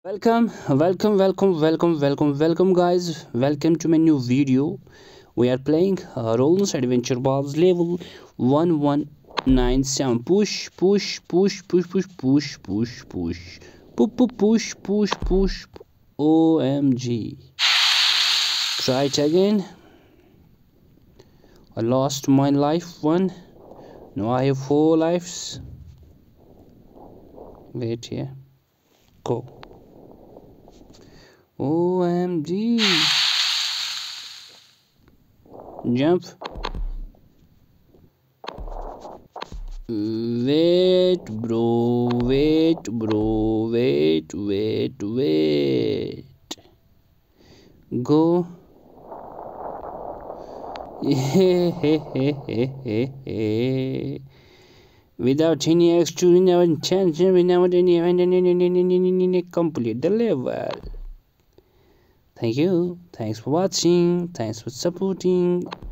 Welcome, guys. Welcome to my new video. We are playing Rollance Adventure Balls level 1197. Push, push, push, push, push, push, push, push, push, push, push. OMG. Try it again. I lost my life one. Now I have 4 lives. Wait here. Go. OMG. Jump. Wait, bro. Wait. Go. Without any extra, we never chance, we never any complete the level. Thank you. Thanks for watching. Thanks for supporting.